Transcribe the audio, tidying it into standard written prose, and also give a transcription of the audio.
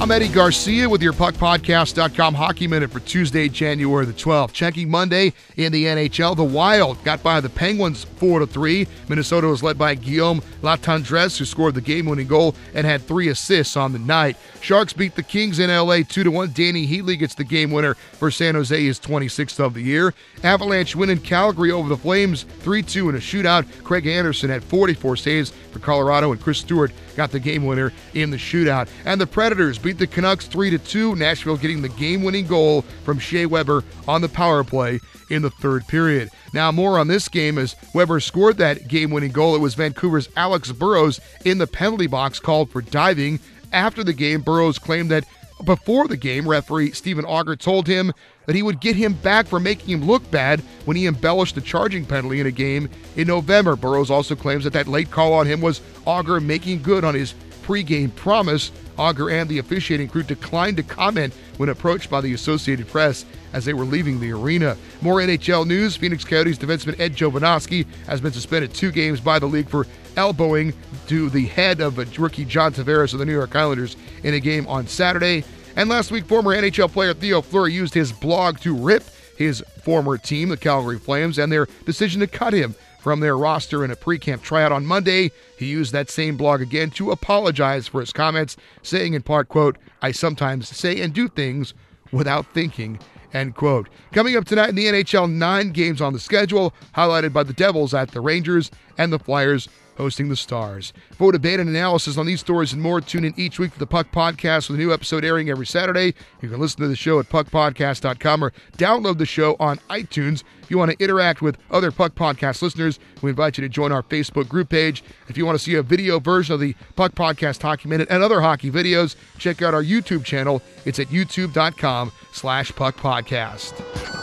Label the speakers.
Speaker 1: I'm Eddie Garcia with your PuckPodcast.com Hockey Minute for Tuesday, January the 12th. Checking Monday in the NHL, the Wild got by the Penguins 4-3. Minnesota was led by Guillaume Latendresse, who scored the game-winning goal and had 3 assists on the night. Sharks beat the Kings in LA 2-1. Danny Heatley gets the game winner for San Jose, his 26th of the year. Avalanche win in Calgary over the Flames 3-2 in a shootout. Craig Anderson had 44 saves for Colorado, and Chris Stewart got the game winner in the shootout. And the Predators beat the Canucks 3-2. Nashville getting the game-winning goal from Shea Weber on the power play in the third period. Now more on this game as Weber scored that game-winning goal. It was Vancouver's Alex Burrows in the penalty box called for diving. After the game, Burrows claimed that before the game, referee Stephen Auger told him that he would get him back for making him look bad when he embellished the charging penalty in a game in November. Burrows also claims that late call on him was Auger making good on his pregame promise. Auger and the officiating crew declined to comment when approached by the Associated Press as they were leaving the arena. More NHL news. Phoenix Coyotes defenseman Ed Jovanovski has been suspended 2 games by the league for elbowing to the head of rookie John Tavares of the New York Islanders in a game on Saturday. And last week, former NHL player Theo Fleury used his blog to rip his former team, the Calgary Flames, and their decision to cut him from their roster in a pre-camp tryout on Monday. He used that same blog again to apologize for his comments, saying in part, quote, "I sometimes say and do things without thinking," end quote. Coming up tonight in the NHL, 9 games on the schedule, highlighted by the Devils at the Rangers and the Flyers hosting the Stars. For debate and analysis on these stories and more, tune in each week to the Puck Podcast with a new episode airing every Saturday. You can listen to the show at puckpodcast.com or download the show on iTunes. If you want to interact with other Puck Podcast listeners, we invite you to join our Facebook group page. If you want to see a video version of the Puck Podcast Hockey Minute and other hockey videos, check out our YouTube channel. It's at youtube.com/puckpodcast.